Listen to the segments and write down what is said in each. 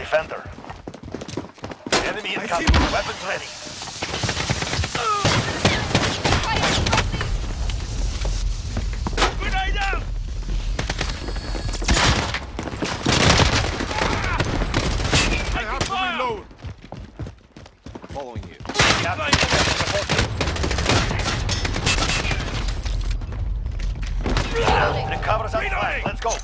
defender. Enemy incoming. Weapons ready. Grenade out! I have to reload. Following you. Recover that flag. Let's go.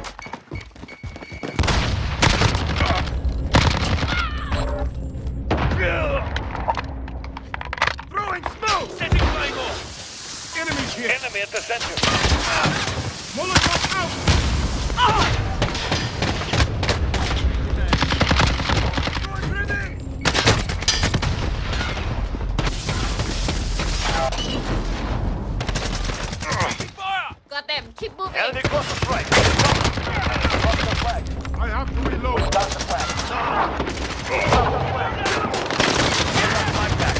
Throwing smoke! Setting Claymore! Enemies here. Enemy at the center. Molotov out. Fire! Got them. Keep moving. Enemy close to strike. Cross the flag. I have to reload. Got the flag. Got the flag. Get that flag back.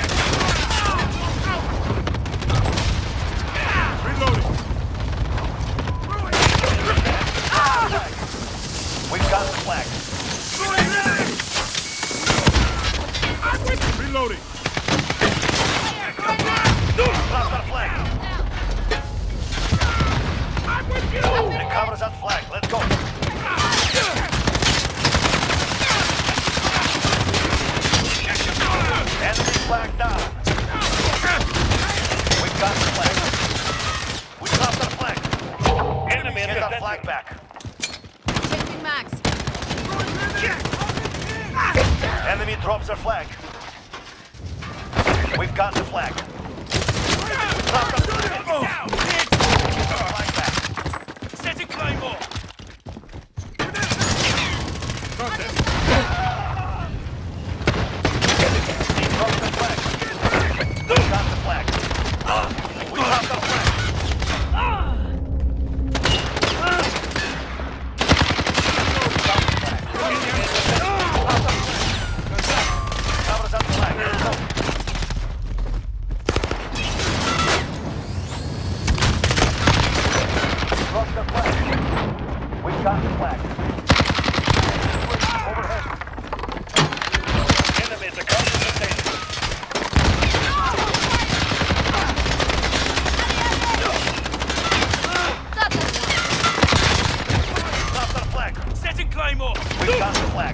Reloading. We've got the flag. Reloading. Drop that flag. Recover that flag. Let's go. Enemy flag down. We've got the flag. We dropped that flag. Enemy get that flag back. Changing max. Enemy drops their flag. We've got the flag. We dropped the flag. Flag back. Setting Claymore! Got them. He dropped the flag. We've got the flag. We dropped the flag. Covers up the flag. Let's go. Drop the flag. We've got the flag. Overhead. Enemy at the cover of the station. Got them. Drop the flag. Setting Claymore! We've got the flag.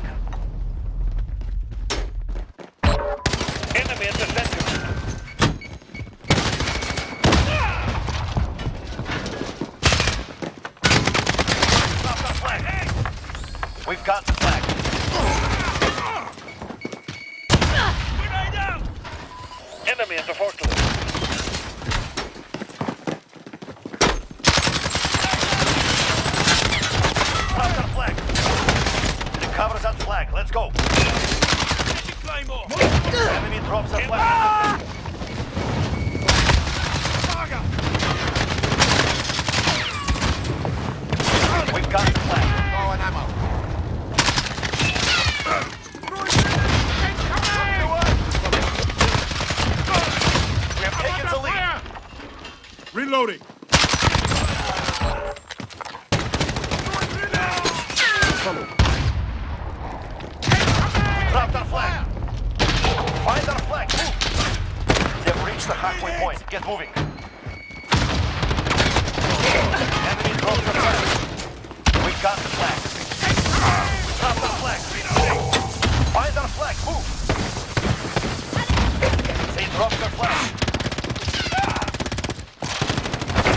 Enemy at the center. Drop the flag. We've got the flag. Grenade out! Enemy at the forklift. Drop the flag. Recover that flag. Let's go. Setting Claymore! Enemy drops the flag. We've got the flag. Bow and ammo. We have taken the lead. Reloading. Drop that flag. Find our flag. Move. They've reached the halfway point. Get moving. Enemy dropped the flag. We've got the flag. Drop the flag. Find our flag. Move. They dropped the flag.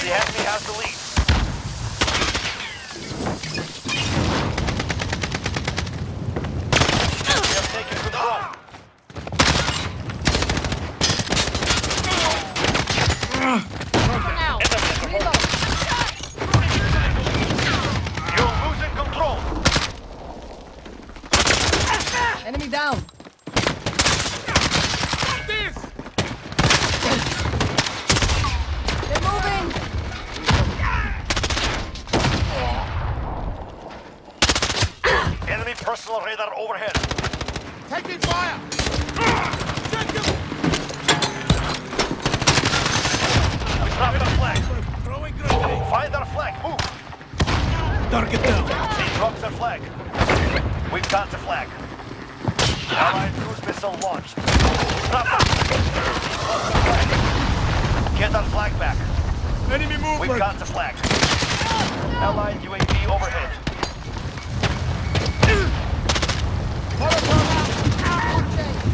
The enemy has the lead. We have taken control. For now. Reload. You're losing control. Enemy down. They're moving. Enemy personal radar overhead. Taking fire! We dropped our flag. Throwing grenade. Find our flag. Move. Target down. He drops their flag. We've got the flag. Allied cruise missile launched. Drop it. Drops the flag. Get our flag back. Enemy movement. We've got the flag. Allied UAV overhead. Molotov out.